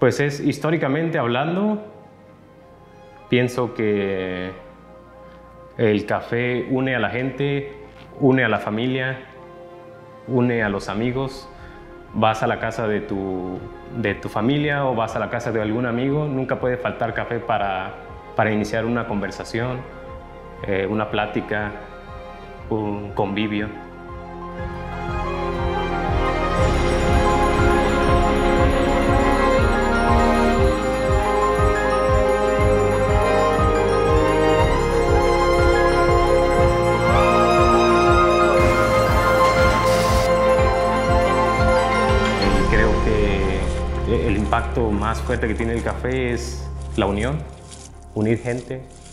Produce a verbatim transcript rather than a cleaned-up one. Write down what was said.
Pues es históricamente hablando, pienso que el café une a la gente, une a la familia, une a los amigos. Vas a la casa de tu, de tu familia o vas a la casa de algún amigo, nunca puede faltar café para, para iniciar una conversación, eh, una plática, un convivio. El impacto más fuerte que tiene el café es la unión, unir gente.